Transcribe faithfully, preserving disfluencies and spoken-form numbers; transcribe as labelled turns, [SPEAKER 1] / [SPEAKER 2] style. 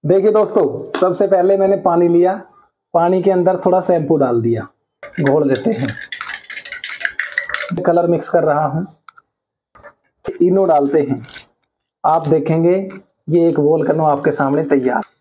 [SPEAKER 1] देखिए दोस्तों, सबसे पहले मैंने पानी लिया, पानी के अंदर थोड़ा शैम्पू डाल दिया, घोल देते हैं। कलर मिक्स कर रहा हूं, इनो डालते हैं। आप देखेंगे ये एक वोल्केनो आपके सामने तैयार।